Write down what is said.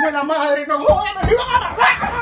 la madre, no jodas, me iban a matar.